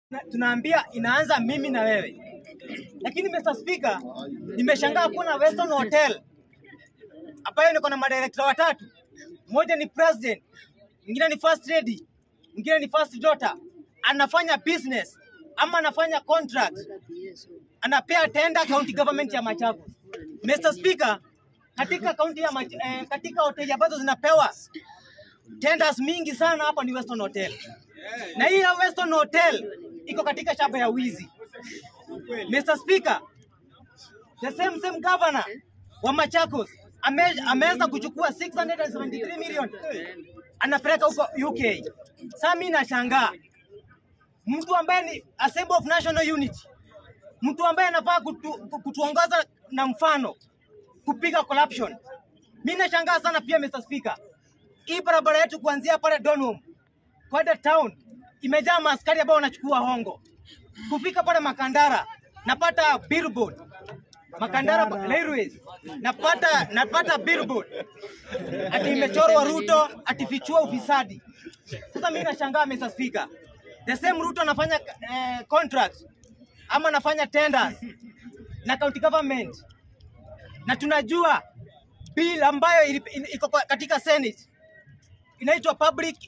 tunaambia inaanza mimi na wewe. Lakini Mr. Speaker, nimeshangaa kuona Western Hotel ambayo niko na madirector watatu. Mmoja ni president, mwingine ni first lady, mwingine ni first daughter. Anafanya business ama anafanya contract, anapea tender county government ya Machakos. Mr. Speaker, katika county ya katika hoteli ambazo zinapewa tenders mingi sana hapa ni Western Hotel. Na hii ya Western Hotel iko katika shamba ya wizi. Mr. Speaker, the same governor wa Machakos ameweza kuchukua 673 million anapeleka huko UK. Sasa mimi nashangaa, mtu ambaye ni a symbol of national unity, mtu ambaye anafaa kutuongoza na mfano kupiga corruption. Mimi nashangaa sana pia Mr. Speaker. Hii barabara yetu kuanzia pale Donholm kwenda town imejaa maaskari ambao wanachukua hongo. Kufika pale Makandara napata billboard. Makandara Railways napata billboard. Ati imechorwa Ruto atifichua ufisadi. Sasa mimi nashangaa Mr. Speaker. The same Ruto anafanya contracts ama anafanya tenders na county government. Na tunajua bill ambayo iko katika Senate inaitwa public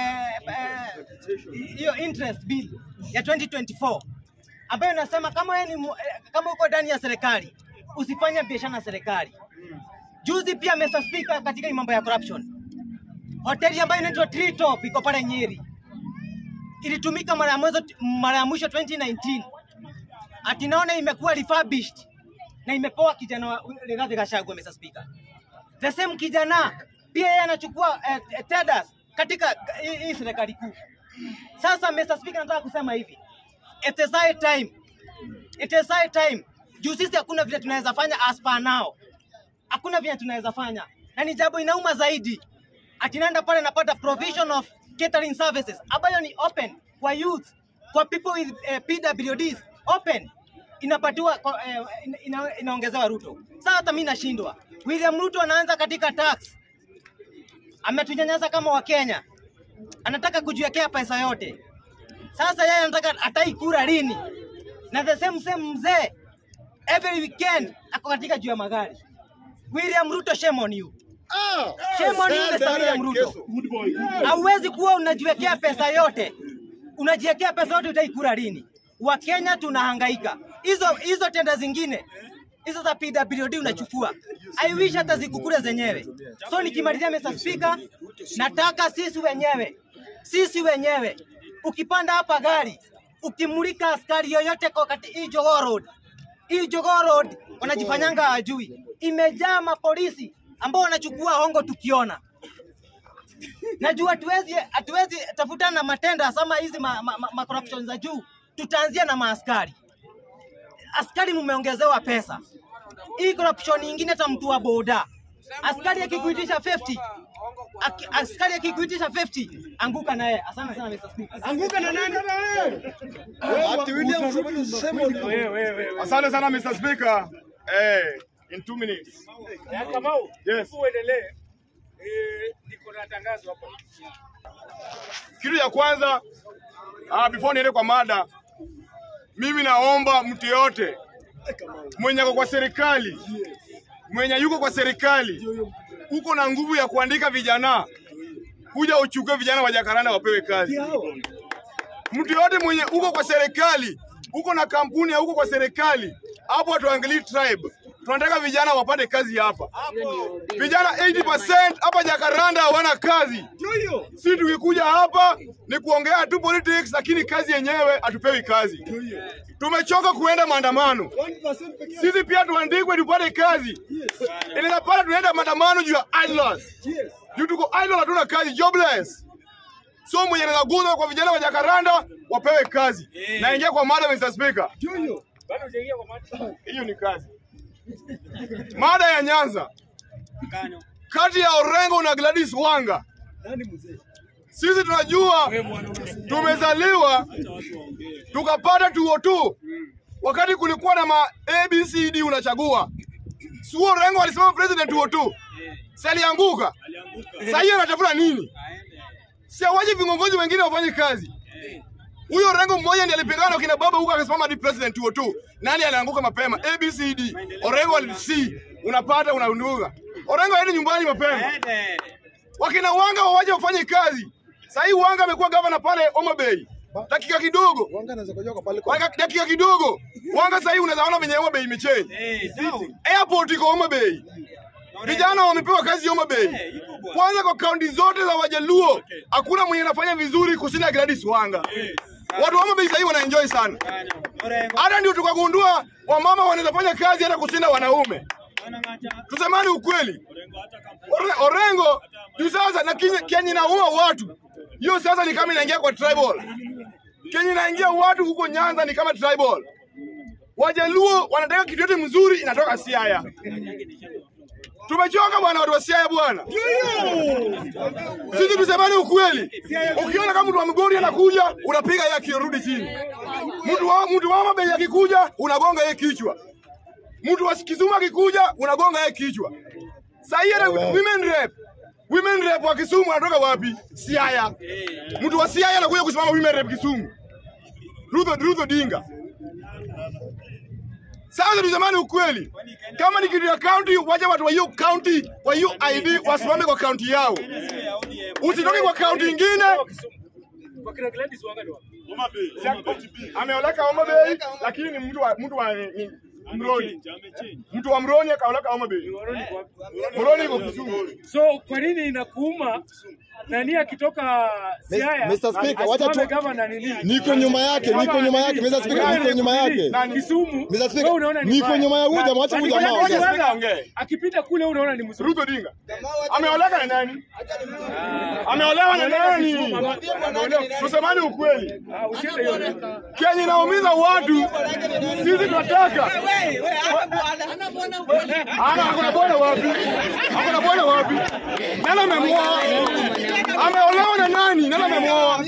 hiyo interest bill ya 2024 ambayo inasema kama uko ndani ya serikali usifanye biashara na serikali. Juzi pia Mr. Speaker, katika mambo ya corruption, hoteli ambayo inaitwa Treetop iko pale Nyeri ilitumika mara ya mwisho 2019. Ati naona imekuwa refurbished na imepoa kijana wa Rigathi Gachagua Mr. Speaker. The same kijana pia yeye anachukua tenders katika hii serikali kuu. Sasa Mr. Speaker, nataka kusema hivi. It is high time. Juu sisi hakuna vile tunaweza fanya as per now. Hakuna vile tunaweza fanya. Na ni jambo inauma zaidi. Atinaenda pale napata provision of catering services ambayo ni open kwa youth, kwa people with PWDs, open. Inapatiwa inaongezewa Ruto. Sasa hata mimi nashindwa. William Ruto anaanza katika tax. Ametunyanyasa kama wa Kenya. Anataka kujiwekea pesa yote. Sasa yeye anataka ataikura lini? Na the same mzee every weekend ako katika juu ya magari. William Ruto, shame on you. Shame on you Mr. William Ruto. Hauwezi kuwa unajiwekea pesa yote. Unajiwekea pesa yote utaikura lini? Wa Kenya tunahangaika. Hizo tenda zingine hizo za PWD unachukua. I wish hata zikukure zenyewe. So nikimalizia Mr. Speaker, nataka sisi wenyewe ukipanda hapa gari, ukimulika askari yoyote kwa hii Jogoo Road wanajifanyanga hajui. Imejaa mapolisi ambao wanachukua hongo tukiona. Najua hatuwezi tafutana na matenda sama hizi corruption za juu. Tutaanzia na maaskari. Askari mumeongezewa pesa. Hii corruption nyingine hata mtu wa boda. Askari akikuitisha 50, anguka naye. Asante sana Mr. Speaker. Anguka na nani? Asante sana Mr. Speaker. In 2 minutes. Kamau, yes. Uendelee. Niko na tangazo hapa. Kitu ya kwanza, before niende kwa mada, mimi naomba mtu yote mwenye yuko kwa serikali, uko na nguvu ya kuandika vijana, kuja uchukue vijana wa Jacaranda wapewe kazi. Mtu yote mwenye uko kwa serikali, uko na kampuni ya uko kwa serikali, hapo tuangalie tribe. Tunataka vijana wapate kazi hapa. Vijana 80% hapa Jacaranda hawana kazi. Sisi tukikuja hapa ni kuongea tu politics, lakini kazi yenyewe hatupewi kazi. Tumechoka kuenda maandamano. Sisi pia tuandikwe tupate kazi. Inaweza pala tunaenda maandamano juu ya idlers. Juu tuko idle, hatuna kazi, jobless. So mwenye anaguza kwa vijana wa Jacaranda wapewe kazi. Na ingia kwa mada Mr. Speaker. Bado hujaingia kwa mada. Hiyo ni kazi. Mada ya Nyanza. Kati ya Orengo na Gladys Wanga. Sisi tunajua tumezaliwa tukapata 202. Wakati kulikuwa na ABCD unachagua. Sio Orengo alisema president 202. Sasa alianguka. Sasa hiyo anatafuta nini? Si awaje viongozi wengine wafanye kazi. Huyo Orengo mmoja ndiye alipigana kina baba huko akasimama hadi president huo tu. Nani alianguka mapema? ABCD. Orengo alisi. Unapata unaunduka. Orengo aende nyumbani mapema. Wakina Wanga waje wafanye kazi. Sasa hii Wanga amekuwa governor pale Homa Bay. Dakika kidogo. Wanga anaweza kujoka pale kwa. Dakika kidogo. Wanga sasa hii unaweza ona venye Homa Bay imechange. Airport iko Homa Bay. Vijana wamepewa kazi Homa Bay. Kwanza kwa kaunti zote za Wajaluo, hakuna mwenye anafanya vizuri kushinda Gladys Wanga. Watu wa Homa Bay sasa wanaenjoy sana. Hata ndio tukagundua wamama wanaweza fanya kazi hata kushinda wanaume. Tusemani ukweli. Orengo juu sasa na Kenya inaua watu. Hiyo sasa ni kama inaingia kwa tribal. Kenya inaingia watu huko Nyanza ni kama tribal. Wajaluo wanataka kitu yote mzuri inatoka Siaya. Tumechoka bwana watu wa Siaya bwana. Sisi tusemane ukweli. Ukiona kama mtu wa Migori anakuja, unapiga yake rudi chini. Mtu wa Homa Bay akikuja, unagonga yeye kichwa. Mtu wa Kisumu akikuja, unagonga yeye kichwa. Sasa women rep wa Kisumu anatoka wapi? Siaya. Mtu wa Siaya anakuja kusimama women rep Kisumu. Ruth Odinga. Sasa tusemane ukweli. Kama ni kitu ya county, waje watu wa hiyo county, wa hiyo ID wasimame kwa county yao. Usitoke kwa county nyingine. Ameoleka Homa Bay, lakini ni mtu wa Mroni. Mtu wa Mroni akaoleka Homa Bay. Mroni iko Kisumu. So kwa nini inakuuma nani akitoka Siaya? Mr. Speaker, wacha tu niko nyuma yake, Mr. Speaker, niko nyuma yake. Kisumu. Mr. Speaker, niko nyuma ya huyu jamaa, wacha huyu jamaa. Akipita kule unaona ni mzuri. Ruth Odinga. Ameoleka na nani? Ameolewa na nani? Tusemani ukweli. Kenya inaumiza watu. Sisi tunataka. Hakuna bwana wapi? Hakuna bwana wapi? Nani amemuoa? Ameolewa na nani? Nani amemuoa?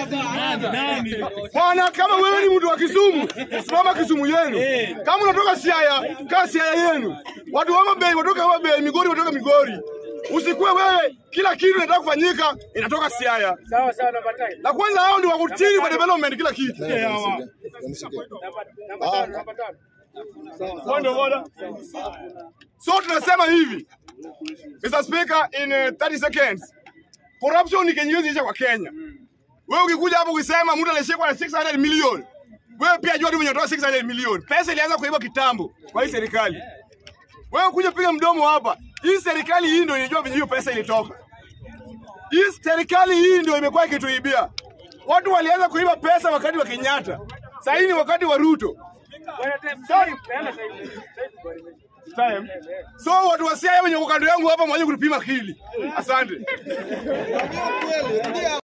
Bwana, kama wewe ni mtu wa Kisumu, simama Kisumu yenu. Kama unatoka Siaya, kaa Siaya yenu. Watu wa Homa Bay watoka Homa Bay, Migori watoka Migori. Usikue wewe kila kitu kinataka kufanyika inatoka Siaya. Sawa sawa na batai. Na kwanza hao ndio wako chini kwa development kila kitu. So tunasema hivi. Mr. Speaker, in 30 seconds. Corruption ni kinyuzi kwa Kenya. Wewe ukikuja hapo ukisema mtu alishikwa na 600 million. Wewe pia jua tu mwenye anatoa 600 million. Pesa ilianza kuiba kitambo kwa hii serikali. Wewe kuja piga mdomo hapa. Hii serikali hii ndio inajua venye hiyo pesa ilitoka. Hii serikali hii ndio imekuwa ikituibia. Watu walianza kuiba pesa wakati wa Kenyatta. Sasa hii ni wakati wa Ruto. So watu wa Siaya wenye kando yangu hapa mwaje kulipima akili. Asante.